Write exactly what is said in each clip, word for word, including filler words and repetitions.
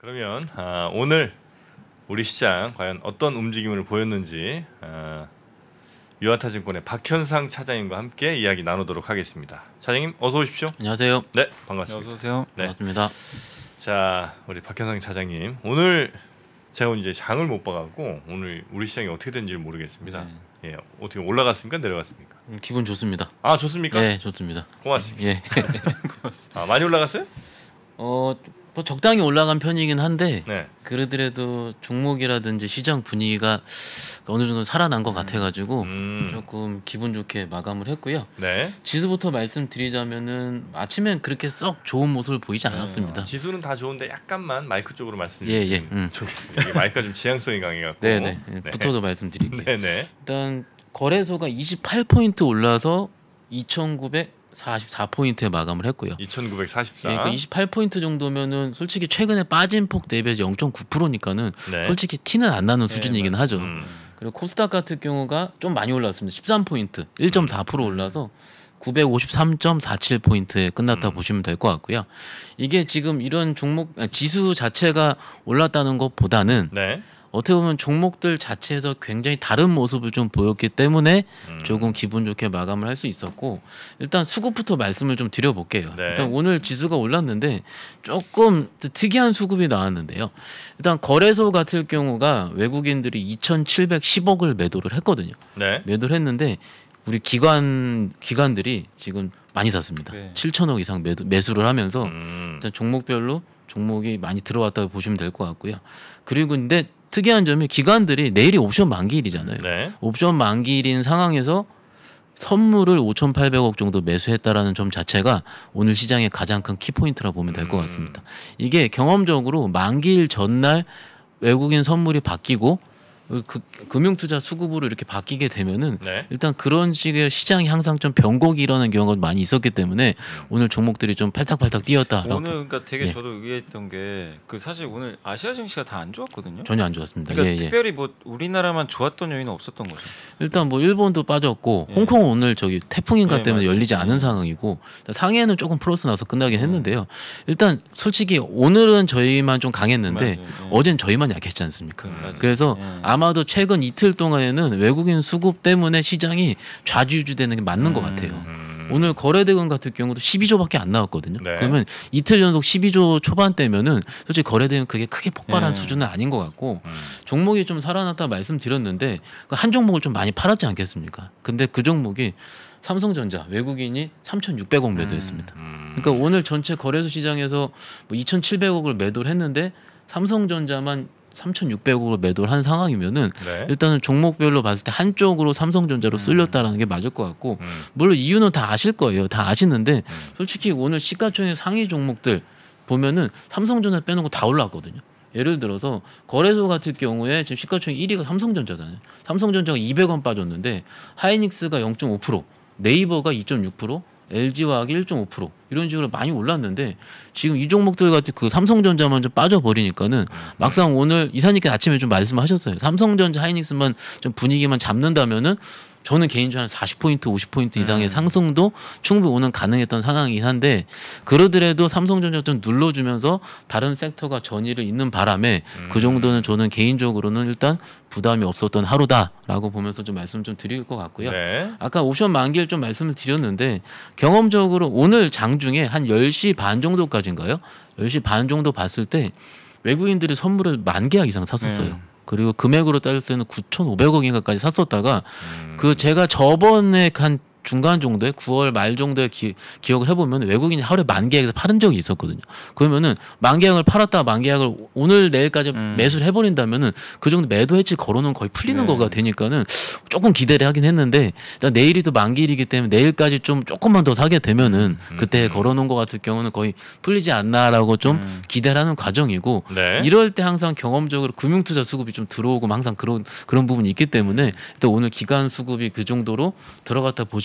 그러면 아, 오늘 우리 시장 과연 어떤 움직임을 보였는지 아, 유한타증권의 박현상 차장님과 함께 이야기 나누도록 하겠습니다. 차장님 어서 오십시오. 안녕하세요. 네, 반갑습니다. 어서 오세요. 네. 반갑습니다. 자, 우리 박현상 차장님 오늘 제가 오늘 이제 장을 못 봐갖고 오늘 우리 시장이 어떻게 된지를 모르겠습니다. 네. 예, 어떻게 올라갔습니까? 내려갔습니까? 기분 좋습니다. 아, 좋습니까? 네, 좋습니다. 고맙습니다. 예. 아, 많이 올라갔어요? 어, 뭐 적당히 올라간 편이긴 한데 네. 그러더라도 종목이라든지 시장 분위기가 어느 정도 살아난 것 같아가지고 음. 조금 기분 좋게 마감을 했고요. 네. 지수부터 말씀드리자면은 아침엔 그렇게 썩 좋은 모습을 보이지 않았습니다. 지수는 다 좋은데 약간만 마이크 쪽으로 예, 말씀드리면 예. 음. 좋겠습니다. 이게 마이크가 좀 지향성이 강해갖고. 네네. 네. 붙어서 말씀드릴게요. 네네. 일단 거래소가 이십팔 포인트 올라서 이천구백사십사 포인트에 마감을 했고요. 이천구백사십사. 예, 그러니까 이십팔 포인트 정도면은 솔직히 최근에 빠진 폭 대비해서 영 점 구 퍼센트니까는 네. 솔직히 티는 안 나는 네, 수준이긴 맞아요. 하죠. 음. 그리고 코스닥 같은 경우가 좀 많이 올랐습니다. 십삼 포인트, 일 점 사 퍼센트 올라서 구백오십삼 점 사칠 포인트에 끝났다 음. 보시면 될 것 같고요. 이게 지금 이런 종목 아, 지수 자체가 올랐다는 것보다는 네. 어떻게 보면 종목들 자체에서 굉장히 다른 모습을 좀 보였기 때문에 음. 조금 기분 좋게 마감을 할 수 있었고, 일단 수급부터 말씀을 좀 드려볼게요. 네. 일단 오늘 지수가 올랐는데 조금 특이한 수급이 나왔는데요. 일단 거래소 같은 경우가 외국인들이 이천칠백십억을 매도를 했거든요. 네. 매도를 했는데 우리 기관 기관들이 지금 많이 샀습니다. 네. 칠천억 이상 매도, 매수를 하면서 음. 일단 종목별로 종목이 많이 들어왔다고 보시면 될 것 같고요. 그리고 근데 특이한 점이 기관들이 내일이 옵션 만기일이잖아요. 네. 옵션 만기일인 상황에서 선물을 오천팔백억 정도 매수했다라는 점 자체가 오늘 시장의 가장 큰 키포인트라 보면 될 것 음. 같습니다. 이게 경험적으로 만기일 전날 외국인 선물이 바뀌고 그 금융투자 수급으로 이렇게 바뀌게 되면은 네. 일단 그런 식의 시장이 항상 좀 변곡이 일어나는 경우가 많이 있었기 때문에 오늘 종목들이 좀 팔딱팔딱 뛰었다라고. 오늘 그러니까 되게 예. 저도 의아했던 게 그 사실 오늘 아시아 증시가 다 안 좋았거든요. 전혀 안 좋았습니다. 그러니까 예, 예. 특별히 뭐 우리나라만 좋았던 요인은 없었던 거죠. 일단 뭐 일본도 빠졌고 예. 홍콩은 오늘 저기 태풍인가 네, 때문에 맞아요. 열리지 않은 예. 상황이고 상해는 조금 플러스 나서 끝나긴 했는데요. 일단 솔직히 오늘은 저희만 좀 강했는데 맞아요. 예. 어젠 저희만 약했지 않습니까? 그, 맞아요. 그래서 예. 아마도 최근 이틀 동안에는 외국인 수급 때문에 시장이 좌지우지되는 게 맞는 것 음. 같아요. 음. 오늘 거래대금 같은 경우도 십이조밖에 안 나왔거든요. 네. 그러면 이틀 연속 십이조 초반대면은 솔직히 거래대금 그게 크게 폭발한 네. 수준은 아닌 것 같고 음. 종목이 좀 살아났다 말씀드렸는데 그 한 종목을 좀 많이 팔았지 않겠습니까? 근데 그 종목이 삼성전자 외국인이 삼천육백억 매도했습니다. 음. 그러니까 오늘 전체 거래소 시장에서 뭐 이천칠백억을 매도를 했는데 삼성전자만 삼천육백억으로 매도를 한 상황이면은 네. 일단은 종목별로 봤을 때 한쪽으로 삼성전자로 쓸렸다라는 게 맞을 것 같고 음. 물론 이유는 다 아실 거예요. 다 아시는데 음. 솔직히 오늘 시가총액 상위 종목들 보면은 삼성전자 빼놓고 다 올랐거든요. 예를 들어서 거래소 같은 경우에 지금 시가총액 일 위가 삼성전자잖아요. 삼성전자가 이백원 빠졌는데 하이닉스가 영 점 오 퍼센트, 네이버가 이 점 육 퍼센트, 엘지화학이 일 점 오 퍼센트 이런 식으로 많이 올랐는데 지금 이 종목들 같은 그 삼성전자만 좀 빠져버리니까는 막상 오늘 이사님께 아침에 좀 말씀하셨어요. 삼성전자, 하이닉스만 좀 분위기만 잡는다면은 저는 개인적으로 한 사십 포인트, 오십 포인트 이상의 음. 상승도 충분히 오늘 가능했던 상황이긴 한데 그러더라도 삼성전자 좀 눌러주면서 다른 섹터가 전의를 잇는 바람에 음. 그 정도는 저는 개인적으로는 일단 부담이 없었던 하루다라고 보면서 좀 말씀 좀 드릴 것 같고요. 네. 아까 옵션 만기일 좀 말씀을 드렸는데 경험적으로 오늘 장중에 한 열 시 반 정도까지인가요? 열 시 반 정도 봤을 때 외국인들이 선물을 만 계약 이상 샀었어요. 네. 그리고 금액으로 따졌을 때는 구천오백억인가까지 샀었다가 음. 그 제가 저번에 한 중간 정도에 구월 말 정도에 기, 기억을 해보면 외국인이 하루에 만 계약에서 팔은 적이 있었거든요. 그러면은 만 계약을 팔았다가 만 계약을 오늘 내일까지 음. 매수를 해버린다면은 그 정도 매도 해치 걸어놓은 거의 풀리는 네. 거가 되니까는 조금 기대를 하긴 했는데 일단 내일이 또 만기일이기 때문에 내일까지 좀 조금만 더 사게 되면은 음. 그때 음. 걸어놓은 거 같은 경우는 거의 풀리지 않나라고 좀 음. 기대를 하는 과정이고 네. 이럴 때 항상 경험적으로 금융투자 수급이 좀 들어오고 항상 그런 그런 부분이 있기 때문에 또 오늘 기관 수급이 그 정도로 들어갔다 보시는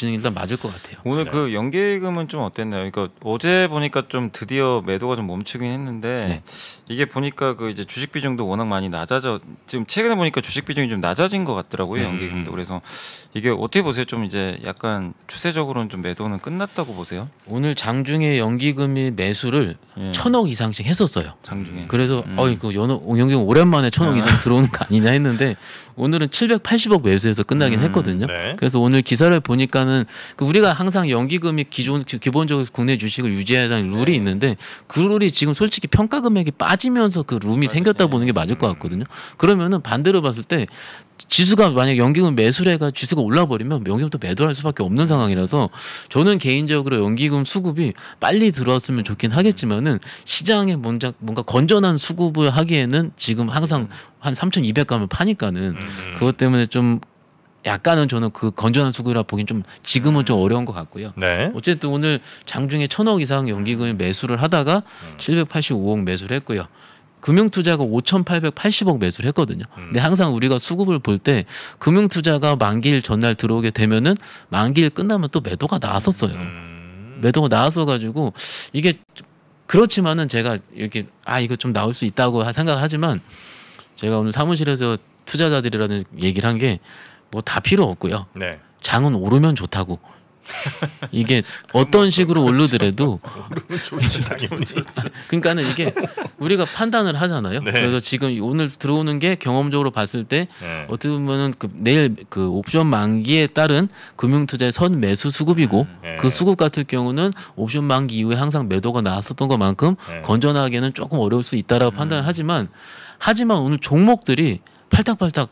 보시는 게 일단 맞을 것 같아요. 오늘 네. 그 연기금은 좀 어땠나요? 그러니까 어제 보니까 좀 드디어 매도가 좀 멈추긴 했는데 네. 이게 보니까 그 이제 주식 비중도 워낙 많이 낮아져 지금 최근에 보니까 주식 비중이 좀 낮아진 것 같더라고요. 음. 연기금도. 그래서 이게 어떻게 보세요? 좀 이제 약간 추세적으로는 좀 매도는 끝났다고 보세요? 오늘 장중에 연기금이 매수를 예. 천억 이상씩 했었어요. 장중에. 그래서 음. 어 이거 연어 연기금 오랜만에 천억 아. 이상 들어오는 거 아니냐 했는데 오늘은 칠백팔십억 매수해서 끝나긴 음. 했거든요. 네. 그래서 오늘 기사를 보니까는 그 우리가 항상 연기금이 기존 기본적으로 국내 주식을 유지해야 하는 룰이 네. 있는데 그 룰이 지금 솔직히 평가 금액이 빠지면서 그 룸이 맞아요. 생겼다 보는 게 맞을 것 같거든요. 그러면은 반대로 봤을 때 지수가 만약 연기금 매수를 해가 지수가 올라버리면 연기금도 매도할 수밖에 없는 상황이라서 저는 개인적으로 연기금 수급이 빨리 들어왔으면 좋긴 하겠지만은 시장에 뭔가 뭔가 건전한 수급을 하기에는 지금 항상 한 삼천이백 가면 파니까는 음. 그것 때문에 좀 약간은 저는 그 건전한 수급이라 보긴 좀 지금은 좀 어려운 것 같고요. 네. 어쨌든 오늘 장중에 천억 이상 연기금을 매수를 하다가 칠백팔십오억 매수를 했고요. 금융투자가 오천팔백팔십억 매수를 했거든요. 근데 항상 우리가 수급을 볼 때 금융투자가 만기일 전날 들어오게 되면은 만기일 끝나면 또 매도가 나왔었어요. 음. 매도가 나왔어 가지고 이게 그렇지만은 제가 이렇게 아 이거 좀 나올 수 있다고 생각하지만 제가 오늘 사무실에서 투자자들이라는 얘기를 한 게 뭐 다 필요 없고요. 네. 장은 오르면 좋다고. 이게 어떤 식으로 오르더라도 좋지 당연히. 그러니까는 이게 우리가 판단을 하잖아요. 네. 그래서 지금 오늘 들어오는 게 경험적으로 봤을 때 네. 어떻게 보면은 그 내일 그 옵션 만기에 따른 금융투자의 선 매수 수급이고 네. 그 수급 같은 경우는 옵션 만기 이후에 항상 매도가 나왔었던 것만큼 네. 건전하게는 조금 어려울 수 있다라고 판단을 하지만 하지만 오늘 종목들이 팔딱팔딱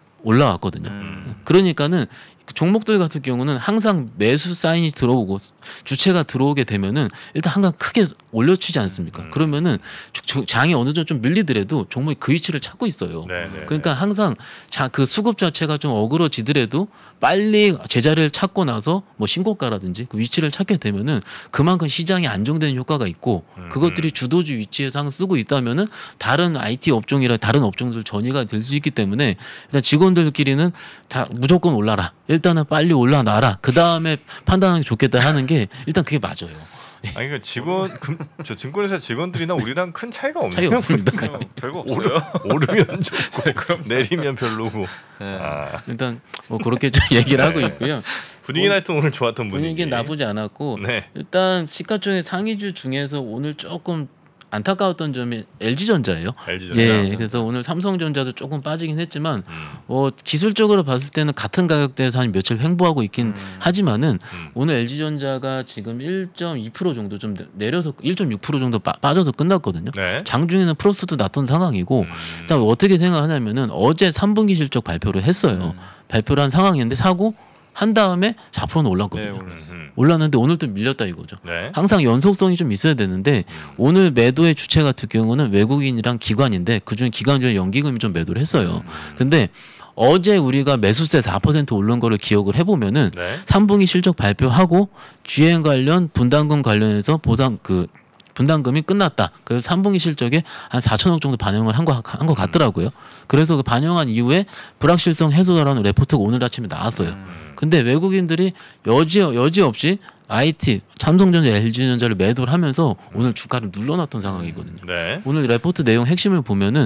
올라왔거든요. 음. 그러니까는 종목들 같은 경우는 항상 매수 사인이 들어오고 주체가 들어오게 되면은 일단 항상 크게 올려치지 않습니까? 음. 그러면은 주- 주- 장이 어느 정도 좀 밀리더라도 종목이 그 위치를 찾고 있어요. 네, 네, 그러니까 항상 자 그 수급 자체가 좀 어그러지더라도 빨리 제자리를 찾고 나서 뭐 신고가라든지 그 위치를 찾게 되면은 그만큼 시장이 안정되는 효과가 있고 음, 그것들이 주도주 위치에서 항상 쓰고 있다면은 다른 아이티 업종이나 다른 업종들 전이가 될 수 있기 때문에 일단 직원들끼리는 다 무조건 올라라. 일단은 빨리 올라놔라. 그 다음에 판단하는 게 좋겠다 하는 게 일단 그게 맞아요. 아니 그 직원 금, 저 증권회사 직원들이나 우리랑 큰 차이가 없네요. 차이 없습니다. 그냥 별거 오르, 없어요. 오르면 좋고 내리면 별로고. 네. 아, 일단 뭐 그렇게 좀 얘기를 하고 네. 있고요. 분위기는 하여튼 오늘 좋았던 분위기. 분위기는 나쁘지 않았고 네. 일단 시가총액 상위주 중에서 오늘 조금 안타까웠던 점이 엘지전자예요. 엘지전자. 예, 그래서 오늘 삼성전자도 조금 빠지긴 했지만 음, 뭐 기술적으로 봤을 때는 같은 가격대에서 한 며칠 횡보하고 있긴 음. 하지만은 음. 오늘 엘지전자가 지금 일 점 이 퍼센트 정도 좀 내려서 일 점 육 퍼센트 정도 빠, 빠져서 끝났거든요. 네. 장중에는 플러스도 났던 상황이고 음, 일단 어떻게 생각하냐면은 어제 삼 분기 실적 발표를 했어요. 음. 발표를 한 상황인데 사고 한 다음에 사 퍼센트는 네, 올랐거든요. 올랐어요. 음, 올랐는데 오늘 또 밀렸다 이거죠. 네. 항상 연속성이 좀 있어야 되는데 오늘 매도의 주체 같은 경우는 외국인이랑 기관인데 그중에 기관 중에 연기금이 좀 매도를 했어요. 근데 어제 우리가 매수세 사 퍼센트 오른 거를 기억을 해보면은 네. 삼 분기 실적 발표하고 지행 관련 분담금 관련해서 보상 그 분담금이 끝났다. 그래서 삼 분기 실적에 한 사천억 정도 반영을 한 거 한 거 같더라고요. 그래서 그 반영한 이후에 불확실성 해소라는 레포트가 오늘 아침에 나왔어요. 음, 근데 외국인들이 여지 여지 없이 아이티, 삼성전자, 엘지전자를 매도를 하면서 오늘 주가를 눌러놨던 상황이거든요. 네. 오늘 레포트 내용 핵심을 보면은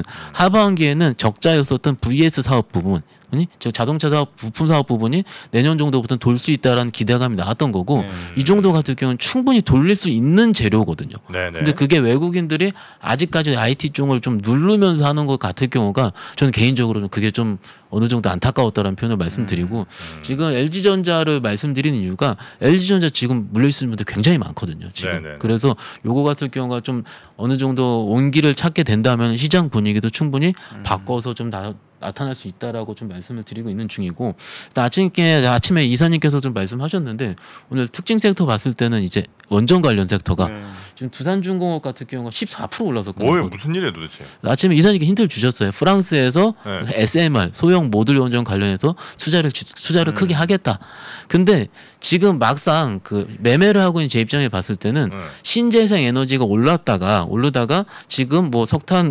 하반기에는 적자였었던 브이에스 사업 부분, 아니 즉 자동차 사업, 부품 사업 부분이 내년 정도부터 돌 수 있다라는 기대감이 나왔던 거고 네. 이 정도 같은 경우는 충분히 돌릴 수 있는 재료거든요. 네. 네. 근데 그게 외국인들이 아직까지 아이티 쪽을 좀 누르면서 하는 것 같을 경우가 저는 개인적으로는 그게 좀 어느 정도 안타까웠다라는 표현을 말씀드리고 음. 지금 엘지전자를 말씀드리는 이유가 엘지전자 지금 물려있는 분들 굉장히 많거든요. 지금 네네네. 그래서 요거 같은 경우가 좀 어느 정도 온기를 찾게 된다면 시장 분위기도 충분히 바꿔서 좀 나, 나타날 수 있다라고 좀 말씀을 드리고 있는 중이고 일단 아침에 아침에 이사님께서 좀 말씀하셨는데 오늘 특징 섹터 봤을 때는 이제 원전 관련 섹터가 네. 지금 두산중공업 같은 경우가 십사 퍼센트 올라서 뭐예요? 끝났거든요. 무슨 일이에요 도대체? 아침에 이사님께 힌트를 주셨어요. 프랑스에서 네. 에스엠알 소형 모듈 원전 관련해서 투자를 투자를 음. 크게 하겠다. 근데 지금 막상 그 매매를 하고 있는 제 입장에 봤을 때는 네. 신재생 에너지가 올랐다가 오르다가 지금 뭐 석탄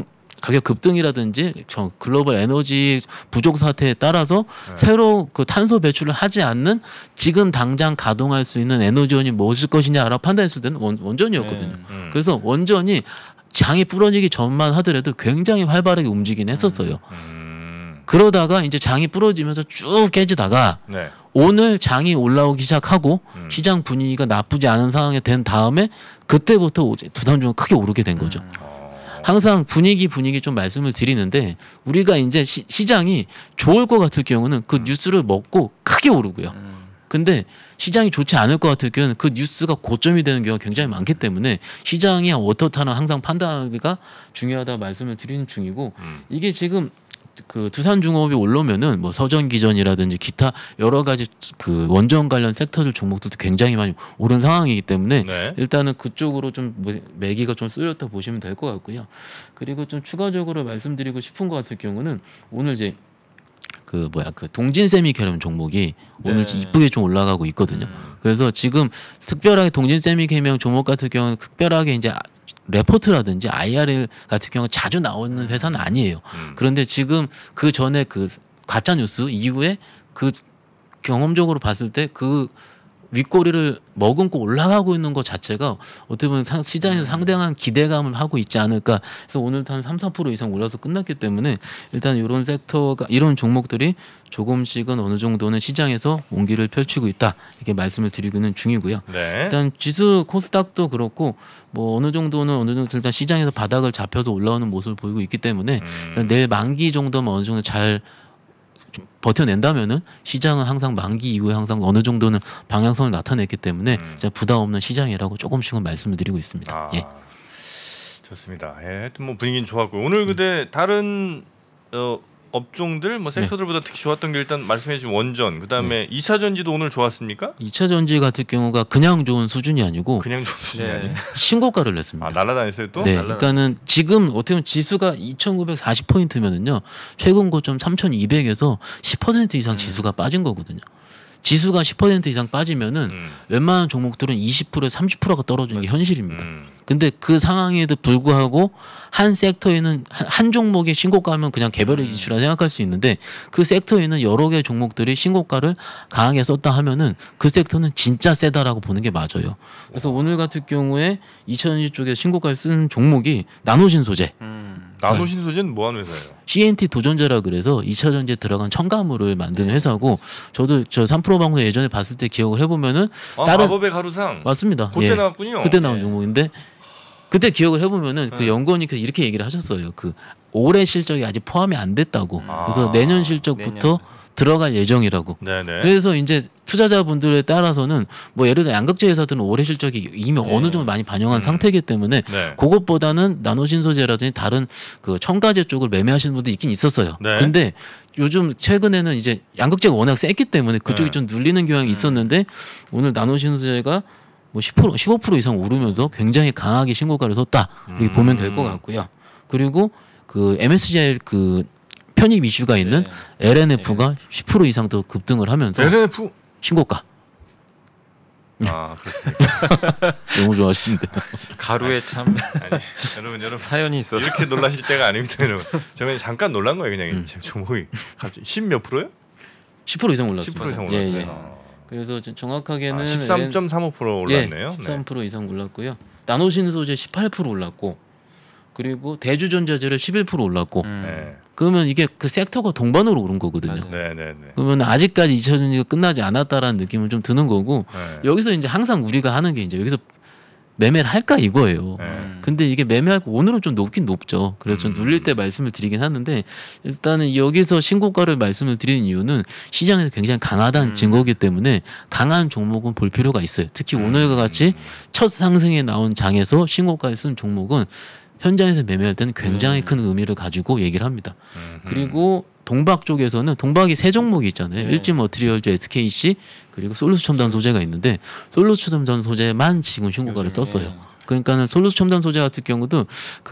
가격 급등이라든지 저 글로벌 에너지 부족 사태에 따라서 네. 새로 그 탄소 배출을 하지 않는 지금 당장 가동할 수 있는 에너지원이 무엇일 것이냐라고 판단했을 때는 원, 원전이었거든요. 네. 음. 그래서 원전이 장이 부러지기 전만 하더라도 굉장히 활발하게 움직이긴 했었어요. 음. 그러다가 이제 장이 부러지면서 쭉 깨지다가 네. 오늘 장이 올라오기 시작하고 음. 시장 분위기가 나쁘지 않은 상황이 된 다음에 그때부터 두산중은 크게 오르게 된 거죠. 어. 항상 분위기 분위기 좀 말씀을 드리는데 우리가 이제 시, 시장이 좋을 것 같을 경우는 그 뉴스를 먹고 크게 오르고요. 음. 근데 시장이 좋지 않을 것 같을 경우는 그 뉴스가 고점이 되는 경우가 굉장히 많기 때문에 시장이 어떻다는 항상 판단하기가 중요하다 말씀을 드리는 중이고 음. 이게 지금 그 두산중업이 올라오면은 뭐 서전기전이라든지 기타 여러 가지 그 원전 관련 섹터들 종목들도 굉장히 많이 오른 상황이기 때문에 네. 일단은 그쪽으로 좀 매기가 좀 쏠렸다 보시면 될 것 같고요. 그리고 좀 추가적으로 말씀드리고 싶은 것 같을 경우는 오늘 이제 그 뭐야 그 동진세미케럼 종목이 오늘 네. 이쁘게 좀 올라가고 있거든요. 음. 그래서 지금 특별하게 동진세미케럼 종목 같은 경우는 특별하게 이제 레포트라든지 아이알 같은 경우 자주 나오는 회사는 아니에요. 음. 그런데 지금 그 전에 그 가짜 뉴스 이후에 그 경험적으로 봤을 때 그 윗꼬리를 머금고 올라가고 있는 것 자체가 어떻게 보면 상, 시장에서 상당한 기대감을 하고 있지 않을까. 그래서 오늘 한 삼, 사 퍼센트 이상 올라서 끝났기 때문에 일단 이런 섹터가 이런 종목들이 조금씩은 어느 정도는 시장에서 온기를 펼치고 있다. 이렇게 말씀을 드리고 있는 중이고요. 네. 일단 지수 코스닥도 그렇고 뭐 어느 정도는 어느 정도 일단 시장에서 바닥을 잡혀서 올라오는 모습을 보이고 있기 때문에 일단 음. 내일 만기 정도면 어느 정도 잘 좀 버텨낸다면은 시장은 항상 만기 이후에 항상 어느 정도는 방향성을 나타냈기 때문에 음. 이제 부담 없는 시장이라고 조금씩은 말씀을 드리고 있습니다. 아, 예. 좋습니다. 예, 하여튼 뭐 분위기는 좋았고 오늘 근데 다른 어, 업종들 뭐 섹터들보다 특히 좋았던 게 일단 말씀해주신 원전 그다음에 이 차 전지도 오늘 좋았습니까? 이 차 전지 같은 경우가 그냥 좋은 수준이 아니고 그냥 좋은 수준이 네. 아니에요. 신고가를 냈습니다. 아 날아다녔어요 또? 네, 날라다녔- 그러니까는 지금 어떻게 보면 지수가 이천구백사십 포인트면은요 최근 고점 삼천이백에서 십 퍼센트 이상 지수가 빠진 거거든요. 지수가 십 퍼센트 이상 빠지면은 음. 웬만한 종목들은 이십 퍼센트, 삼십 퍼센트가 떨어지는 게 현실입니다. 음. 근데 그 상황에도 불구하고 한 섹터에는 한, 한 종목의 신고가면 그냥 개별의 이슈라 생각할 수 있는데 그 섹터에는 여러 개의 종목들이 신고가를 강하게 썼다 하면은 그 섹터는 진짜 세다라고 보는 게 맞아요. 그래서 오늘 같은 경우에 이천이 쪽에 신고가를 쓴 종목이 나노신 소재, 음. 나노신 소재는 뭐 하는 회사예요? 씨엔티 도전자라 그래서 이 차 전지에 들어간 첨가물을 만드는 회사고 저도 저 삼 프로 방송 예전에 봤을 때 기억을 해보면은 아, 다른- 마법의 가루상. 맞습니다. 그때 예. 나왔군요. 그때 나온 예. 종목인데 그때 기억을 해보면은 그 네. 연구원이 이렇게 얘기를 하셨어요. 그 올해 실적이 아직 포함이 안 됐다고. 아. 그래서 내년 실적부터 내년. 들어갈 예정이라고. 네네. 그래서 이제 투자자분들에 따라서는 뭐 예를 들어 양극재 회사들은 올해 실적이 이미 네. 어느 정도 많이 반영한 음. 상태이기 때문에 네. 그것보다는 나노신소재라든지 다른 그 첨가제 쪽을 매매하시는 분도 있긴 있었어요. 네. 근데 요즘 최근에는 이제 양극재가 워낙 셌기 때문에 그쪽이 네. 좀 눌리는 경향이 음. 있었는데 오늘 나노신소재가 뭐 십 퍼센트, 십오 퍼센트 이상 오르면서 굉장히 강하게 신고가를 섰다. 이렇게 음. 보면 될 것 같고요. 그리고 그 엠에스지아이 그 편입 이슈가 있는 네. 엘엔에프가 십 퍼센트 이상 더 급등을 하면서 엘엔에프. 신고가 아 그렇습니다. 너무 좋아하시는데 가루에 참 아니 여러분 여러분 사연이 있어서 이렇게 놀라실 때가 아닙니다 여러분. 저는 잠깐 놀란 거예요 그냥 음. 제 종목이 갑자기 십 몇 프로요? 십 퍼센트 이상 십 올랐습니다. 퍼센트 이상 예, 올랐어요. 예. 그래서 좀 정확하게는 아, 십삼 점 삼오 퍼센트 예, 올랐네요. 십삼 퍼센트 이상 올랐고요. 나노신 소재 십팔 퍼센트 올랐고 그리고 대주전자재료 십일 퍼센트 올랐고 음. 네. 그러면 이게 그 섹터가 동반으로 오른 거거든요. 맞아요. 네네네. 그러면 아직까지 이 차 전지가 끝나지 않았다라는 느낌은 좀 드는 거고 네. 여기서 이제 항상 우리가 하는 게 이제 여기서 매매를 할까 이거예요. 네. 음. 근데 이게 매매하고 오늘은 좀 높긴 높죠. 그래서 좀 음. 눌릴 때 말씀을 드리긴 하는데 일단은 여기서 신고가를 말씀을 드리는 이유는 시장에서 굉장히 강하다는 음. 증거이기 때문에 강한 종목은 볼 필요가 있어요. 특히 음. 오늘과 같이 첫 상승에 나온 장에서 신고가를 쓴 종목은 현장에서 매매할 때는 굉장히 음. 큰 의미를 가지고 얘기를 합니다. 음. 그리고 동박 쪽에서는 동박이 세 종목이 있잖아요. 네. 일진 머티리얼즈, 에스케이씨 그리고 솔루스 첨단 소재가 있는데 솔루스 첨단 소재만 지금 신고가를 요즘에. 썼어요. 그러니까는 솔루스 첨단 소재 같은 경우도 그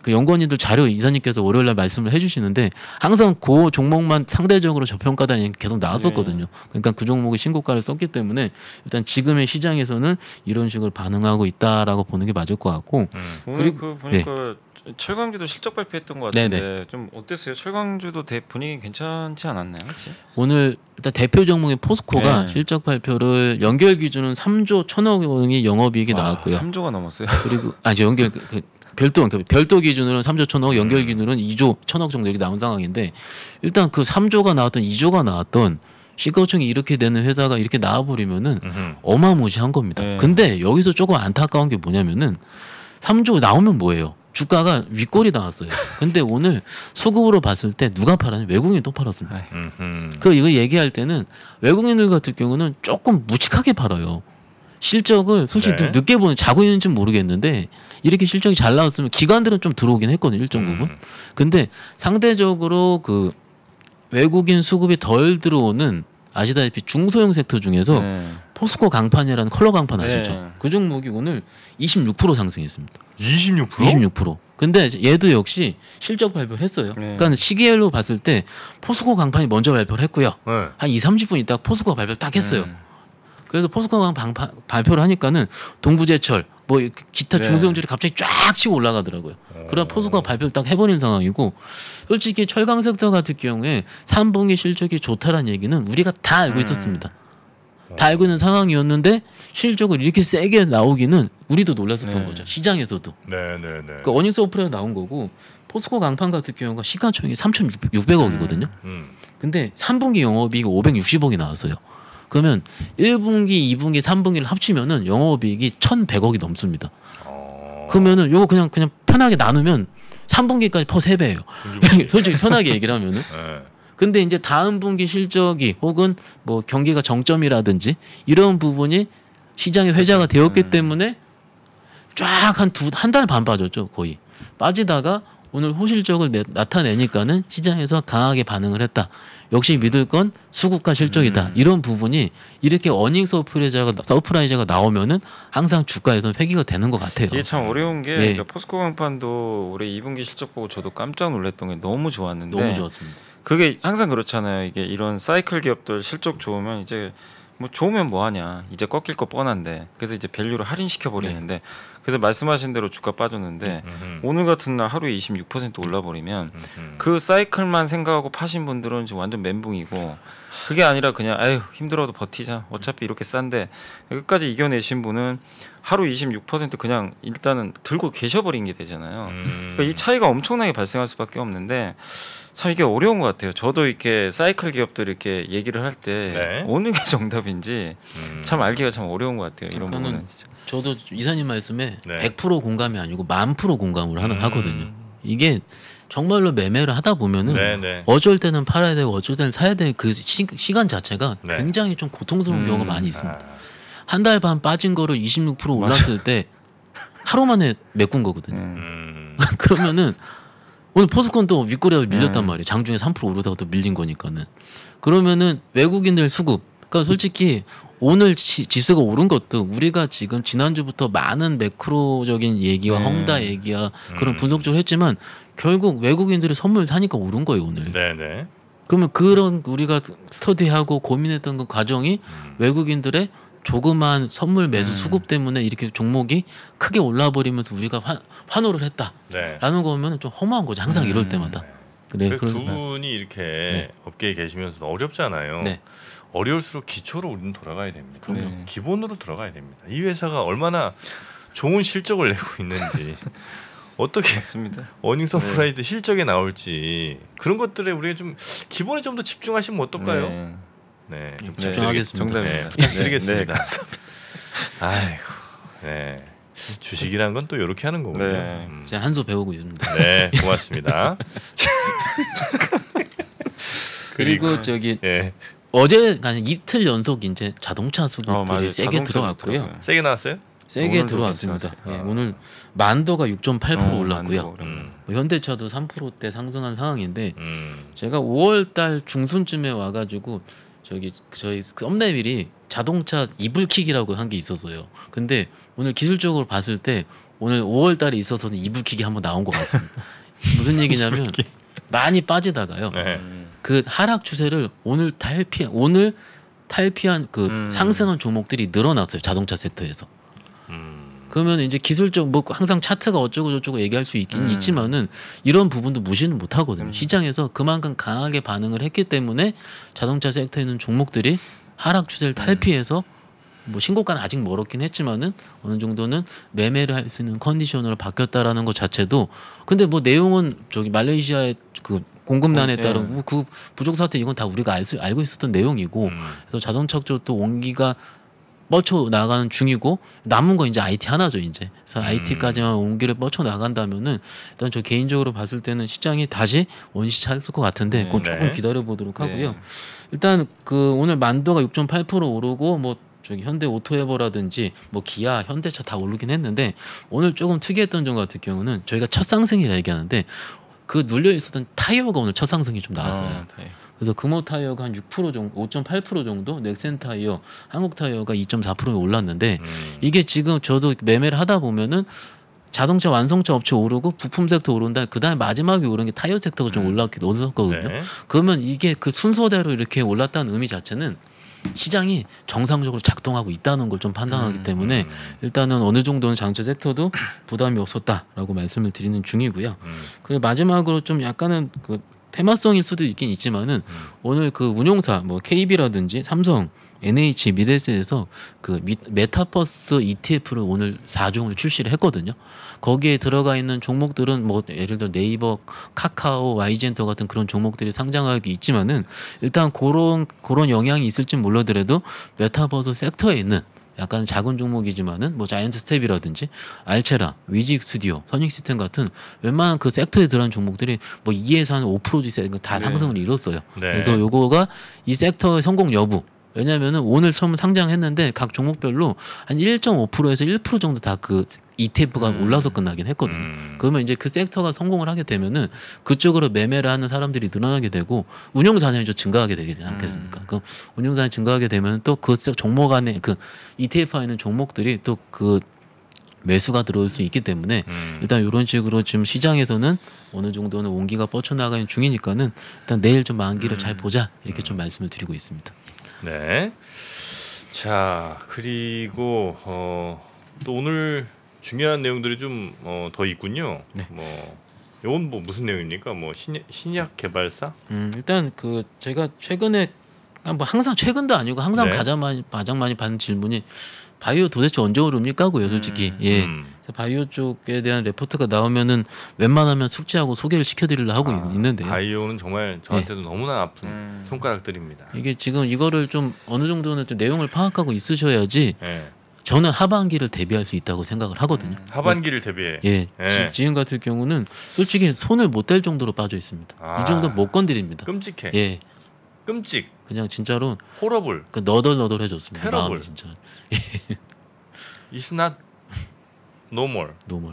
그 연구원님들 자료 이사님께서 월요일날 말씀을 해주시는데 항상 그 종목만 상대적으로 저평가다는 얘기 계속 나왔었거든요. 그러니까 그 종목이 신고가를 썼기 때문에 일단 지금의 시장에서는 이런 식으로 반응하고 있다라고 보는 게 맞을 것 같고. 음. 오늘 그리고- 그 보니까 철강주도 실적 발표했던 것 네네. 같은데 좀 어땠어요? 철강주도 대 분위기 괜찮지 않았나요? 혹시? 오늘 일단 대표 종목인 포스코가 네. 실적 발표를 연결 기준은 삼조 천억 원이 영업이익이 와, 나왔고요. 삼조가 넘었어요. 그리고 아저 연결 그, 그 별도 별도 기준으로는 삼조 천억, 연결 기준으로는 이조 천억 정도 이렇게 나온 상황인데 일단 그 삼조가 나왔던 이조가 나왔던 시가총액이 이렇게 되는 회사가 이렇게 나와버리면은 음흠. 어마무시한 겁니다. 네. 근데 여기서 조금 안타까운 게 뭐냐면은 삼조 나오면 뭐예요? 주가가 윗골이 나왔어요. 근데 오늘 수급으로 봤을 때 누가 팔았냐? 외국인이 또 팔았습니다. 아이, 음흠. 그 이거 얘기할 때는 외국인들 같은 경우는 조금 묵직하게 팔아요. 실적을 솔직히 네. 좀 늦게 보는 자고 있는지 모르겠는데 이렇게 실적이 잘 나왔으면 기관들은 좀 들어오긴 했거든요. 일정 부분. 음. 근데 상대적으로 그 외국인 수급이 덜 들어오는 아시다시피 중소형 섹터 중에서 네. 포스코 강판이라는 컬러 강판 아시죠? 네. 그 종목이 오늘 이십육 퍼센트 상승했습니다. 이십육 퍼센트? 이십육 퍼센트. 근데 얘도 역시 실적 발표를 했어요. 네. 그러니까 시기열로 봤을 때 포스코 강판이 먼저 발표를 했고요. 네. 한 이, 삼십 분 있다 포스코가 발표를 딱 했어요. 음. 그래서 포스코가 방, 방, 발표를 하니까는 동부제철 뭐 기타 네. 중소형주들이 갑자기 쫙 치고 올라가더라고요. 그러다 포스코가 발표를 딱 해버린 상황이고 솔직히 철강 섹터 같은 경우에 삼 분기 실적이 좋다라는 얘기는 우리가 다 알고 음. 있었습니다. 다 알고 있는 상황이었는데 실적을 이렇게 세게 나오기는 우리도 놀랐었던 네. 거죠. 시장에서도. 네네네. 그 어닝스 오프레가 나온 거고 포스코 강판 같은 경우가 시가총액이 삼천육백억이거든요. 음. 근데 삼 분기 영업이익이 오백육십억이 나왔어요. 그러면 일 분기, 이 분기, 삼 분기를 합치면은 영업이익이 천백억이 넘습니다. 어. 그러면은 요거 그냥 그냥 편하게 나누면 삼 분기까지 퍼 세 배예요. 솔직히 편하게 얘기를 하면은. 네. 근데 이제 다음 분기 실적이 혹은 뭐 경기가 정점이라든지 이런 부분이 시장의 회자가 되었기 음. 때문에 쫙 한 두 한 달 반 빠졌죠 거의 빠지다가 오늘 호실적을 내, 나타내니까는 시장에서 강하게 반응을 했다. 역시 믿을 건 수급과 실적이다. 음. 이런 부분이 이렇게 어닝 서프라이저가 서프라이저가 나오면은 항상 주가에서는 회귀가 되는 것 같아요. 이게 참 어려운 게 네. 그러니까 포스코 강판도 올해 이 분기 실적 보고 저도 깜짝 놀랐던 게 너무 좋았는데 너무 좋았습니다. 그게 항상 그렇잖아요. 이게 이런 사이클 기업들 실적 좋으면 이제 뭐 좋으면 뭐 하냐. 이제 꺾일 거 뻔한데. 그래서 이제 밸류를 할인시켜 버리는데 네. 그래서 말씀하신 대로 주가 빠졌는데 음흠. 오늘 같은 날 하루에 이십육 퍼센트 올라 버리면 음흠. 그 사이클만 생각하고 파신 분들은 지금 완전 멘붕이고 그게 아니라 그냥 아유 힘들어도 버티자. 어차피 이렇게 싼데 끝까지 이겨내신 분은 하루 이십육 퍼센트 그냥 일단은 들고 계셔버린 게 되잖아요. 음. 그러니까 이 차이가 엄청나게 발생할 수밖에 없는데 참 이게 어려운 것 같아요. 저도 이렇게 사이클 기업들 이렇게 얘기를 할 때 네. 어느 게 정답인지 음. 참 알기가 참 어려운 것 같아요. 이런 그러니까는 부분은 진짜. 저도 이사님 말씀에 네. 백 퍼센트 공감이 아니고 만 퍼센트 공감을 하는 음. 하거든요. 이게 정말로 매매를 하다 보면은 네네. 어쩔 때는 팔아야 되고 어쩔 때는 사야 되는 그 시, 시간 자체가 네. 굉장히 좀 고통스러운 음. 경우가 많이 있습니다. 아. 한 달 반 빠진 거를 이십육 퍼센트 올랐을 때 하루 만에 메꾼 거거든요. 음. 음. 그러면은 오늘 포스코는 또 윗꼬리가 밀렸단 음. 말이에요. 장중에 삼 퍼센트 오르다가 또 밀린 거니까는. 그러면은 외국인들 수급. 그러니까 솔직히 오늘 지, 지수가 오른 것도 우리가 지금 지난주부터 많은 매크로적인 얘기와 네. 헝다 얘기와 그런 음. 분석적으로 했지만 결국 외국인들이 선물 사니까 오른 거예요 오늘. 네네. 그러면 그런 우리가 스터디하고 고민했던 그 과정이 음. 외국인들의 조그만 선물 매수 음. 수급 때문에 이렇게 종목이 크게 올라버리면서 우리가 환, 환호를 했다라는 네. 거면 좀 허무한 거죠. 항상 음. 이럴 때마다. 네, 그 두 그런 분이 이렇게 네. 업계에 계시면서 어렵잖아요. 네. 어려울수록 기초로 우리는 돌아가야 됩니다. 그럼요. 네. 기본으로 들어가야 됩니다. 이 회사가 얼마나 좋은 실적을 내고 있는지 어떻게 맞습니다. 어닝 서프라이즈 실적에 나올지 그런 것들에 우리가 좀 기본에 좀 더 집중하시면 어떨까요? 네. 네, 좀 네, 집중하겠습니다. 정답입니다. 네, 부탁드리겠습니다. 네, 네, 감사합니다. 아이고, 네. 주식이란 건 또 이렇게 하는 거군요. 네. 음. 제가 한 수 배우고 있습니다. 네, 고맙습니다. 그리고 저기 예, 어제 아니 이틀 연속 이제 자동차 어, 수급들이 맞아요. 세게 자동차도 들어왔고요. 들어가요. 세게 나왔어요? 세게 오늘도 들어왔습니다. 괜찮았어요. 예, 오늘 만도가 육 점 팔 퍼센트 어, 올랐고요. 만두가 음, 뭐 현대차도 삼 퍼센트대 상승한 상황인데 음, 제가 오월 달 중순쯤에 와가지고 저기 저희 썸네일이 자동차 이불킥이라고 한 게 있었어요. 근데 오늘 기술적으로 봤을 때 오늘 오월 달에 있어서는 이불킥이 한번 나온 것 같습니다. 무슨 얘기냐면 많이 빠지다가요. 네. 그 하락 추세를 오늘 탈피 오늘 탈피한 그 음. 상승한 종목들이 늘어났어요. 자동차 섹터에서. 음. 그러면 이제 기술적 뭐 항상 차트가 어쩌고 저쩌고 얘기할 수 있긴 음. 있지만은 이런 부분도 무시는 못 하거든요. 음. 시장에서 그만큼 강하게 반응을 했기 때문에 자동차 섹터에 있는 종목들이 하락 추세를 탈피해서 뭐 신고가는 아직 멀었긴 했지만은 어느 정도는 매매를 할 수 있는 컨디션으로 바뀌었다라는 것 자체도 근데 뭐 내용은 저기 말레이시아의 그 공급난에 네. 따른 뭐그 부족 사태 이건 다 우리가 알 수, 알고 있었던 내용이고 음. 그래서 자동차 쪽도 온기가 뻗쳐 나가는 중이고 남은 건 이제 아이티 하나죠 이제. 그래서 음. 아이티까지만 온기를 뻗쳐 나간다면은 일단 저 개인적으로 봤을 때는 시장이 다시 원시 찾을 것 같은데 네. 그건 조금 네. 기다려 보도록 하고요. 네. 일단 그 오늘 만도가 육 점 팔 퍼센트 오르고 뭐 저기 현대 오토에버라든지 뭐 기아, 현대차 다 오르긴 했는데 오늘 조금 특이했던 점 같은 경우는 저희가 첫 상승이라 얘기하는데 그 눌려 있었던 타이어가 오늘 첫 상승이 좀 나왔어요. 아, 네. 그래서 금호 타이어가 한 육 퍼센트 정도, 오 점 팔 퍼센트 정도, 넥센 타이어, 한국 타이어가 이 점 사 퍼센트 올랐는데 음. 이게 지금 저도 매매를 하다 보면은 자동차 완성차 업체 오르고 부품 섹터 오른다. 그다음에 마지막에 오른 게 타이어 섹터가 좀 음. 올랐기 올랐거든요. 네. 그러면 이게 그 순서대로 이렇게 올랐다는 의미 자체는 시장이 정상적으로 작동하고 있다는 걸 좀 판단하기 음, 때문에 음. 일단은 어느 정도는 장차 섹터도 부담이 없었다라고 말씀을 드리는 중이고요. 음. 그리고 마지막으로 좀 약간은 그 테마성일 수도 있긴 있지만은 음. 오늘 그 운용사 뭐 케이비라든지 삼성, 엔에이치, 미래에셋에서 그 미- 메타버스 이티에프를 오늘 사 종을 출시를 했거든요. 거기에 들어가 있는 종목들은 뭐 예를 들어 네이버, 카카오, 와이젠터 같은 그런 종목들이 상장하기 있지만은 일단 그런 그런 영향이 있을지 몰라더라도 메타버스 섹터에 있는 약간 작은 종목이지만은 뭐 자이언트 스텝이라든지 알체라, 위직 스튜디오, 선익 시스템 같은 웬만한 그 섹터에 들어간 종목들이 뭐 이에서 한 오 퍼센트 다 네. 상승을 이뤘어요. 네. 그래서 요거가 이 섹터의 성공 여부. 왜냐면은 오늘 처음 상장했는데 각 종목별로 한 일 점 오 퍼센트에서 일 퍼센트 정도 다 그 이티에프가 음. 올라서 끝나긴 했거든요. 음. 그러면 이제 그 섹터가 성공을 하게 되면은 그쪽으로 매매를 하는 사람들이 늘어나게 되고 운용 자산이 좀 증가하게 되지 않겠습니까? 음. 그럼 운용 자산이 증가하게 되면 또 그 종목 안에 그 이티에프에 있는 종목들이 또 그 매수가 들어올 수 있기 때문에 음. 일단 이런 식으로 지금 시장에서는 어느 정도는 온기가 뻗쳐나가는 중이니까는 일단 내일 좀 만기를 음. 잘 보자 이렇게 좀 말씀을 드리고 있습니다. 네. 자 그리고 어, 또 오늘 중요한 내용들이 좀 더 있군요. 네. 뭐 이건 뭐 무슨 내용입니까? 뭐 신약, 신약 개발사? 음, 일단 그 제가 최근에 아, 뭐 항상 최근도 아니고 항상 네. 가장 많이 가장 많이 받는 질문이 바이오 도대체 언제 오릅니까고요, 솔직히. 음. 예. 음. 바이오 쪽에 대한 레포트가 나오면은 웬만하면 숙지하고 소개를 시켜드리려 하고 아, 있는데요. 바이오는 정말 저한테도 너무나 아픈 음. 손가락들입니다. 이게 지금 이거를 좀 어느 정도는 좀 내용을 파악하고 있으셔야지 예. 저는 하반기를 대비할 수 있다고 생각을 하거든요. 음. 하반기를 대비해. 예, 예. 지- 지금 같은 경우는 솔직히 손을 못 댈 정도로 빠져 있습니다. 아. 이 정도 못 건드립니다. 끔찍해. 예, 끔찍. 그냥 진짜로 호러블. 그 너덜너덜해졌습니다. 테러블. 마음이 진짜 It's not normal. 노멀.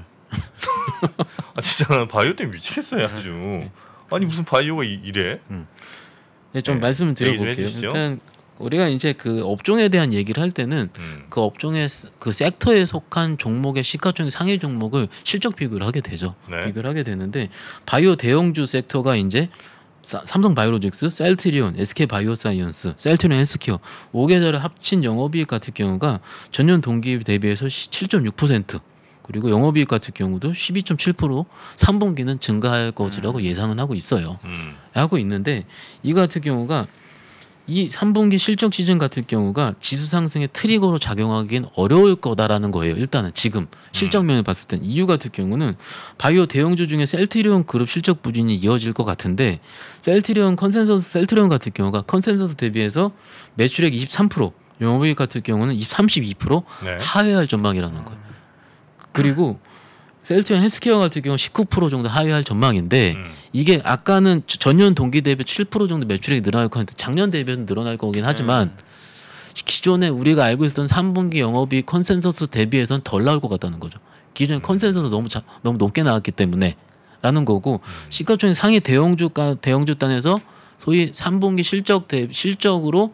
아 진짜 나 바이오 때문에 미치겠어요 아주. 아니 무슨 바이오가 이, 이래? 네, 좀 네, 말씀을 얘기 좀 드려볼게요. 해주시죠. 일단 우리가 이제 그 업종에 대한 얘기를 할 때는 음. 그 업종의 스- 그 섹터에 속한 종목의 시가총액 상위 종목을 실적 비교를 하게 되죠. 네. 비교를 하게 되는데 바이오 대형주 섹터가 이제 사- 삼성바이오로직스, 셀트리온, 에스케이바이오사이언스, 셀트리온 헬스케어 오 개사를 합친 영업이익 같은 경우가 전년 동기 대비해서 칠 점 육 퍼센트 그리고 영업이익 같은 경우도 십이 점 칠 퍼센트 삼 분기는 증가할 것이라고 예상은 하고 있어요. 음. 하고 있는데 이 같은 경우가 이 삼 분기 실적 시즌 같은 경우가 지수 상승의 트리거로 작용하기엔 어려울 거다라는 거예요. 일단은 지금 실적면을 봤을 땐 이유 같은 경우는 바이오 대형주 중에 셀트리온 그룹 실적 부진이 이어질 것 같은데 셀트리온 컨센서스 셀트리온 같은 경우가 컨센서스 대비해서 매출액 이십삼 퍼센트 영업이익 같은 경우는 삼십이 퍼센트 네. 하회할 전망이라는 거예요. 그리고 셀트리온 헬스케어 같은 경우 십구 퍼센트 정도 하회할 전망인데 음. 이게 아까는 저- 전년 동기 대비 칠 퍼센트 정도 매출액이 늘어날 거 같은데 작년 대비해서 늘어날 거긴 하지만 음. 기존에 우리가 알고 있었던 삼 분기 영업이익 컨센서스 대비해서는 덜 나올 것 같다는 거죠. 기존에 컨센서스 너무 자, 너무 높게 나왔기 때문에 라는 거고 시가총액 상위 대형주가 대형주 단에서 소위 삼 분기 실적 대 실적으로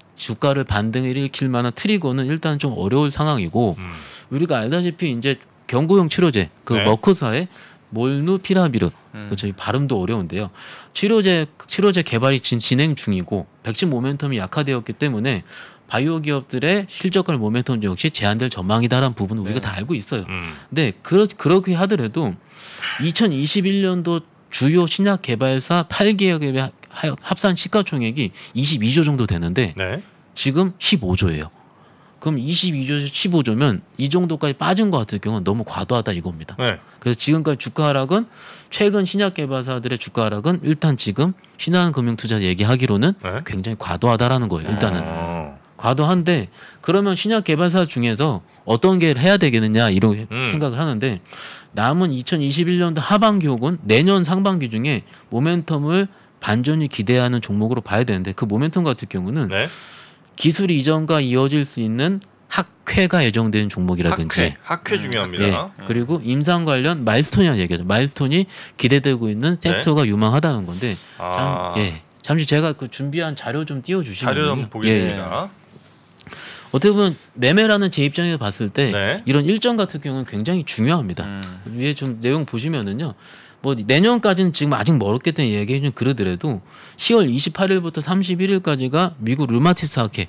주가를 반등을 일으킬 만한 트리거는 일단 좀 어려울 상황이고 음. 우리가 알다시피 이제 경구용 치료제 그 네. 머크사의 몰누피라비르 음. 그 저희 발음도 어려운데요. 치료제 치료제 개발이 진, 진행 중이고 백신 모멘텀이 약화되었기 때문에 바이오 기업들의 실적과 모멘텀 역시 제한될 전망이다라는 부분은 우리가 네. 다 알고 있어요. 음. 근데 그렇 그렇게 하더라도 이천이십일 년도 주요 신약 개발사 팔 개업의 하- 합산 시가총액이 이십이조 정도 되는데 네. 지금 십오조예요. 그럼 이십이조에서 십오조면 이 정도까지 빠진 것 같은 경우는 너무 과도하다 이겁니다. 네. 그래서 지금까지 주가 하락은 최근 신약 개발사들의 주가 하락은 일단 지금 신한금융투자 얘기하기로는 네. 굉장히 과도하다라는 거예요. 일단은 어. 과도한데 그러면 신약 개발사 중에서 어떤 게 해야 되겠느냐 이런 음. 생각을 하는데 남은 이천이십일 년도 하반기 혹은 내년 상반기 중에 모멘텀을 반전이 기대하는 종목으로 봐야 되는데 그 모멘텀 같은 경우는 네. 기술 이전과 이어질 수 있는 학회가 예정된 종목이라든지 학회. 학회 중요합니다. 예, 그리고 임상 관련 마일스톤이라는 얘기죠. 마일스톤이 기대되고 있는 섹터가 유망하다는 건데 네. 아. 잠, 예, 잠시 제가 그 준비한 자료 좀 띄워주시면 자료 좀 보겠습니다. 어떻게 보면 매매라는 제 입장에서 봤을 때 네. 이런 일정 같은 경우는 굉장히 중요합니다. 음. 위에 좀 내용 보시면은요. 뭐 내년까지는 지금 아직 멀었겠다는 얘기 좀 그러더라도 시월 이십팔일부터 삼십일일까지가 미국 르마티스 학회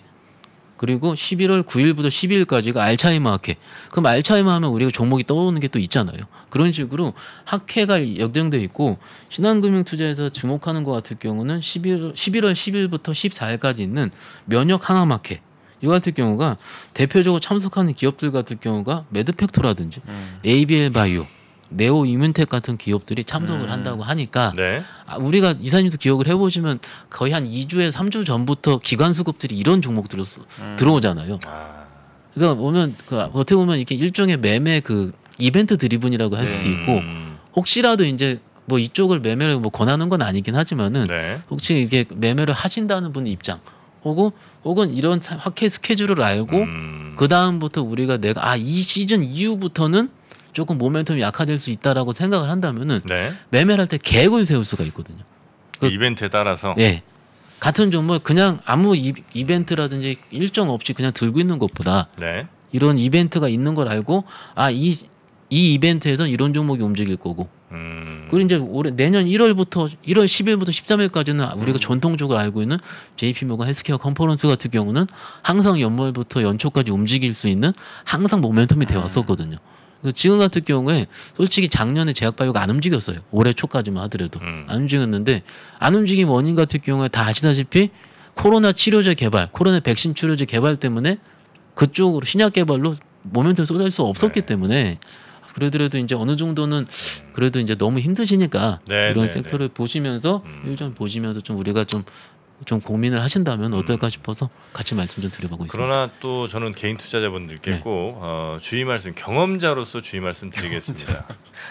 그리고 십일월 구일부터 십이일까지가 알츠하이머 학회. 그럼 알츠하이머 하면 우리가 종목이 떠오르는 게 또 있잖아요. 그런 식으로 학회가 예정돼 있고 신한금융투자에서 주목하는 것 같은 경우는 십일, 십일월 십일부터 십사일까지 있는 면역 항암 학회. 이 같은 경우가 대표적으로 참석하는 기업들 같은 경우가 매드팩토라든지 음. 에이비엘 바이오, 네오 이문텍 같은 기업들이 참석을 음. 한다고 하니까 네. 아, 우리가 이사님도 기억을 해보시면 거의 한 이주에서 삼주 전부터 기관 수급들이 이런 종목들로 수- 음. 들어오잖아요. 아. 그러니까 보면 그 어떻게 보면 이렇게 일종의 매매 그 이벤트 드리븐이라고 할 수도 있고 음. 혹시라도 이제 뭐 이쪽을 매매를 뭐 권하는 건 아니긴 하지만은 네. 혹시 이게 매매를 하신다는 분의 입장 혹은 혹은 이런 사- 학회 스케줄을 알고 음. 그 다음부터 우리가 내가 아 이 시즌 이후부터는 조금 모멘텀이 약화될 수 있다라고 생각을 한다면은 네. 매매를 할 때 계획을 세울 수가 있거든요. 그 그- 이벤트에 따라서 예. 같은 종목 그냥 아무 이, 이벤트라든지 일정 없이 그냥 들고 있는 것보다 네. 이런 이벤트가 있는 걸 알고 아 이 이 이벤트에선 이런 종목이 움직일 거고 음. 그리고 이제 올해 내년 일월부터 일월 십일부터 십삼일까지는 우리가 전통적으로 알고 있는 제이피모건 헬스케어 컨퍼런스 같은 경우는 항상 연말부터 연초까지 움직일 수 있는 항상 모멘텀이 되어 왔었거든요. 그래서 지금 같은 경우에 솔직히 작년에 제약바이오가 안 움직였어요. 올해 초까지만 하더라도 음. 안 움직였는데 안 움직인 원인 같은 경우에 다 아시다시피 코로나 치료제 개발, 코로나 백신 치료제 개발 때문에 그쪽으로 신약 개발로 모멘텀 쏟아질 수 없었기 네. 때문에 그러더라도 이제 어느 정도는 그래도 이제 너무 힘드시니까 네, 이런 네, 섹터를 보시면서 음. 일좀 보시면서 좀 우리가 좀 좀 고민을 하신다면 어떨까 싶어서 같이 말씀 좀 드려보고 있습니다. 그러나 또 저는 개인 투자자분들께 네. 꼭 어, 주의 말씀 경험자로서 주의 말씀 드리겠습니다.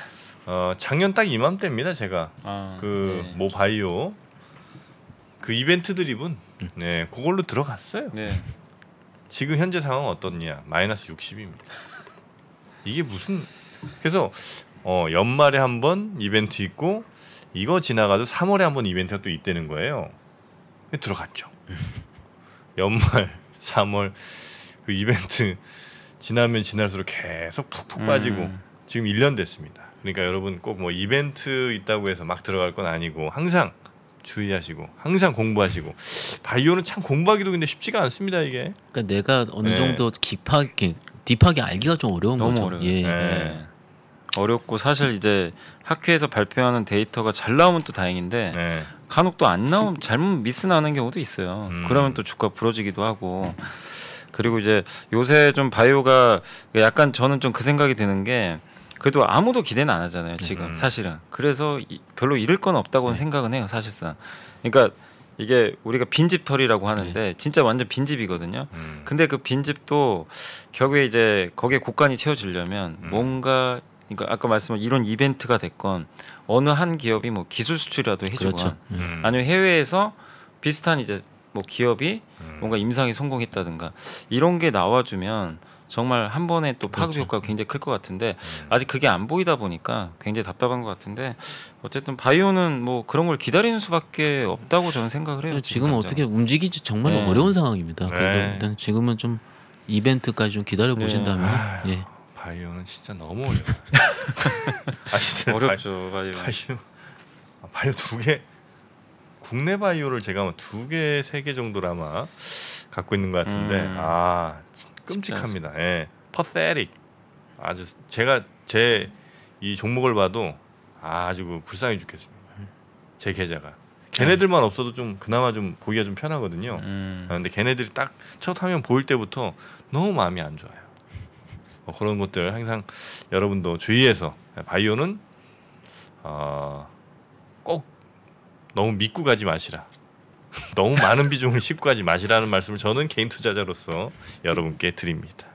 어, 작년 딱 이맘때입니다. 제가 아, 그 네. 모 바이오 그 이벤트 드립은 네 그걸로 들어갔어요. 네. 지금 현재 상황은 어떻냐? 마이너스 육십입니다. 이게 무슨 그래서 어, 연말에 한번 이벤트 있고 이거 지나가도 삼월에 한번 이벤트가 또 있다는 거예요. 들어갔죠. 연말 삼월 그 이벤트 지나면 지날수록 계속 푹푹 빠지고 음. 지금 일 년 됐습니다. 그러니까 여러분 꼭 뭐 이벤트 있다고 해서 막 들어갈 건 아니고 항상 주의하시고 항상 공부하시고 바이오는 참 공부하기도 근데 쉽지가 않습니다 이게. 그러니까 내가 어느 네. 정도 깊하게 딥하게 알기가 좀 어려운 너무 거죠. 어려워요. 예. 네. 네. 어렵고 사실 이제 학회에서 발표하는 데이터가 잘 나오면 또 다행인데 네. 간혹 또 안 나오면 잘못 미스 나는 경우도 있어요. 음. 그러면 또 주가 부러지기도 하고 그리고 이제 요새 좀 바이오가 약간 저는 좀 그 생각이 드는 게 그래도 아무도 기대는 안 하잖아요 지금 음. 사실은. 그래서 이, 별로 잃을 건 없다고는 네. 생각은 해요 사실상. 그러니까 이게 우리가 빈집털이라고 하는데 진짜 완전 빈집이거든요. 음. 근데 그 빈집도 결국에 이제 거기에 곡간이 채워지려면 음. 뭔가 그러니까 아까 말씀한 이런 이벤트가 됐건 어느 한 기업이 뭐 기술 수출이라도 해주건 그렇죠. 음. 아니면 해외에서 비슷한 이제 뭐 기업이 음. 뭔가 임상이 성공했다든가 이런 게 나와주면 정말 한 번에 또 파급 그렇죠. 효과가 굉장히 클 것 같은데 음. 아직 그게 안 보이다 보니까 굉장히 답답한 것 같은데 어쨌든 바이오는 뭐 그런 걸 기다리는 수밖에 없다고 저는 생각을 해요. 지금 당장. 어떻게 움직이지 정말 네. 어려운 상황입니다. 그래서 네. 일단 지금은 좀 이벤트까지 좀 기다려 보신다면 네. 예. 바이오는 진짜 너무 어려워요. 아 진짜 어렵죠. 바이오. 바이오 아, 바이오 두 개 국내 바이오를 제가 두 개, 세 개 정도를 아마 갖고 있는 것 같은데 음. 아 끔찍합니다. 예, pathetic. 아주 제가 제 이 종목을 봐도 아주 불쌍해 죽겠습니다. 제 계좌가 걔네들만 없어도 좀 그나마 좀 보기가 좀 편하거든요. 음. 아, 근데 걔네들이 딱 첫 화면 보일 때부터 너무 마음이 안 좋아요. 뭐 그런 것들 항상 여러분도 주의해서 바이오는 어, 꼭 너무 믿고 가지 마시라. 너무 많은 비중을 싣고 가지 마시라는 말씀을 저는 개인 투자자로서 여러분께 드립니다.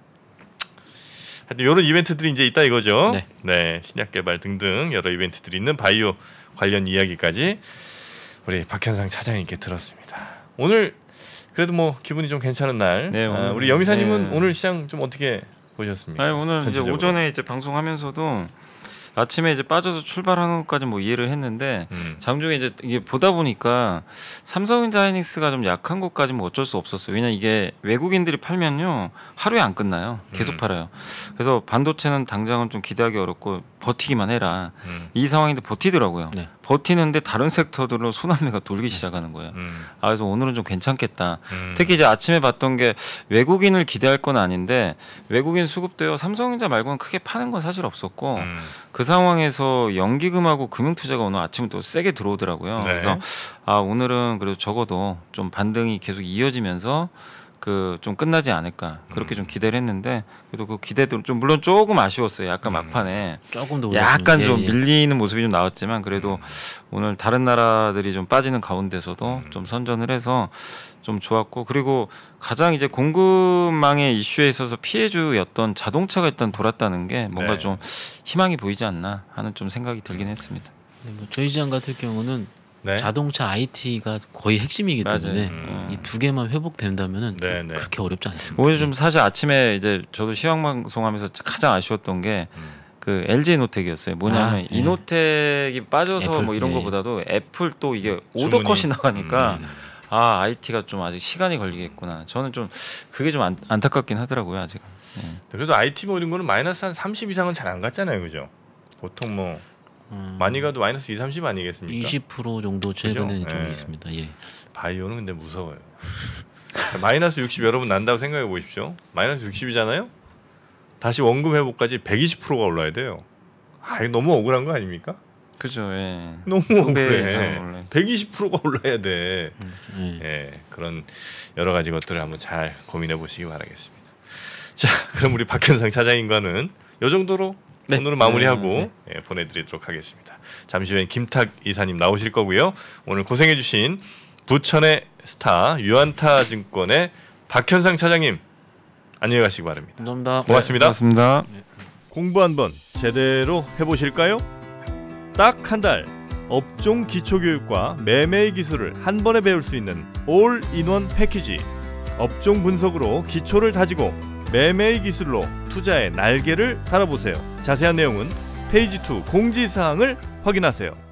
하여튼 이런 이벤트들이 이제 있다 이거죠. 네. 네, 신약 개발 등등 여러 이벤트들이 있는 바이오 관련 이야기까지 우리 박현상 차장님께 들었습니다. 오늘 그래도 뭐 기분이 좀 괜찮은 날. 네, 아, 오늘, 우리 여미사님은 네. 오늘 시장 좀 어떻게 보셨습니까? 아니 오늘 이제 전체적으로. 오전에 이제 방송하면서도 아침에 이제 빠져서 출발하는 것까지 뭐 이해를 했는데 음. 장중에 이제 이게 보다 보니까 삼성전자하이닉스가 좀 약한 것까지 뭐 어쩔 수 없었어요. 왜냐 이게 외국인들이 팔면요 하루에 안 끝나요. 계속 음. 팔아요. 그래서 반도체는 당장은 좀 기대하기 어렵고 버티기만 해라. 음. 이 상황인데 버티더라고요. 네. 버티는데 다른 섹터들로 순환매가 돌기 시작하는 거예요. 음. 아 그래서 오늘은 좀 괜찮겠다. 음. 특히 이제 아침에 봤던 게 외국인을 기대할 건 아닌데 외국인 수급되어 삼성전자 말고는 크게 파는 건 사실 없었고 음. 그 상황에서 연기금하고 금융투자가 오늘 아침부터 세게 들어오더라고요. 네. 그래서 아 오늘은 그래도 적어도 좀 반등이 계속 이어지면서 그 좀 끝나지 않을까 그렇게 좀 기대를 했는데 그래도 그 기대도 좀 물론 조금 아쉬웠어요. 약간 음. 막판에 조금 더 약간 올랐습니다. 좀 예, 예. 밀리는 모습이 좀 나왔지만 그래도 음. 오늘 다른 나라들이 좀 빠지는 가운데서도 음. 좀 선전을 해서 좀 좋았고 그리고 가장 이제 공급망의 이슈에 있어서 피해주였던 자동차가 일단 돌았다는 게 뭔가 네. 좀 희망이 보이지 않나 하는 좀 생각이 들긴 했습니다. 네, 뭐 저희 시장 같은 경우는 네. 자동차 아이티가 거의 핵심이기 맞아요. 때문에 음. 이 두 개만 회복된다면은 네, 네. 그렇게 어렵지 않습니다. 오늘 좀 사실 아침에 이제 저도 시황 방송하면서 가장 아쉬웠던 게 그 음. 엘지노텍이었어요. 뭐냐면 아, 예. 이노텍이 빠져서 애플, 뭐 이런 예. 거보다도 애플 또 이게 주문이. 오더컷이 나가니까 음. 아 아이티가 좀 아직 시간이 걸리겠구나. 저는 좀 그게 좀 안, 안타깝긴 하더라고요 아직. 예. 그래도 아이티 뭐 이런 거는 마이너스 한 삼십 이상은 잘 안 갔잖아요, 그죠? 보통 뭐 음, 많이 가도 마이너스 이, 삼십 아니겠습니까? 이십 퍼센트 정도 최근에 그죠? 좀 예. 있습니다. 예. 바이오는 근데 무서워요. 마이너스 육십 여러분 난다고 생각해 보십시오. 마이너스 육십이잖아요. 다시 원금 회복까지 백이십 퍼센트가 올라야 돼요. 아, 이거 너무 억울한 거 아닙니까? 그죠. 예. 너무 두 배 이상 억울해. 올라요. 백이십 퍼센트가 올라야 돼. 예. 예, 그런 여러 가지 것들을 한번 잘 고민해 보시기 바라겠습니다. 자, 그럼 우리 박현상 차장님과는 이 정도로 네. 오늘은 마무리하고 네, 예, 보내드리도록 하겠습니다. 잠시 후에 김탁 이사님 나오실 거고요. 오늘 고생해주신 부천의 스타 유안타 증권의 박현상 차장님 안녕히 가시기 바랍니다. 감사합니다. 고맙습니다. 고맙습니다. 공부 한번 제대로 해보실까요? 딱 한 달 업종 기초교육과 매매의 기술을 한 번에 배울 수 있는 올인원 패키지. 업종 분석으로 기초를 다지고 매매의 기술로 투자의 날개를 달아보세요. 자세한 내용은 페이지 이 공지사항을 확인하세요.